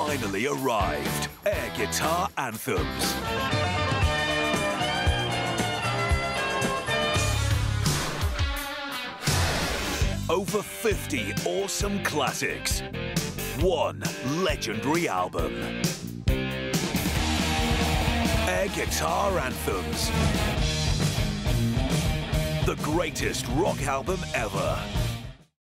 finally arrived. Air Guitar Anthems. Over 50 awesome classics. One legendary album. Air Guitar Anthems. The greatest rock album ever.